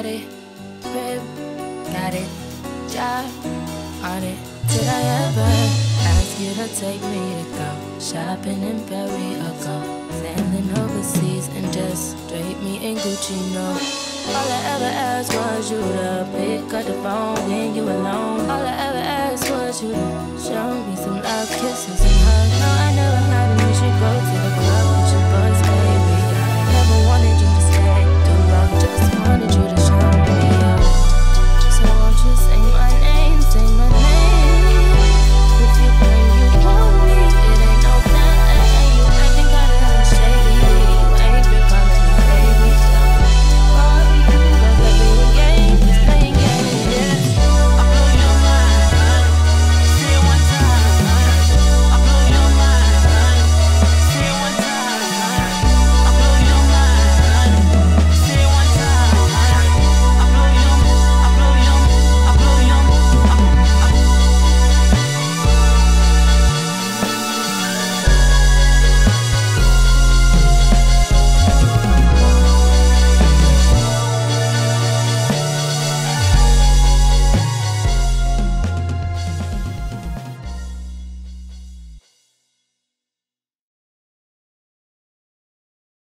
got it, crib, got it, job, on it. Did I ever ask you to take me to go shopping in Paris or go sailing overseas and just drape me in Gucci? No. All I ever asked was you to pick up the phone when you alone. All I ever asked was you to show me some love kisses.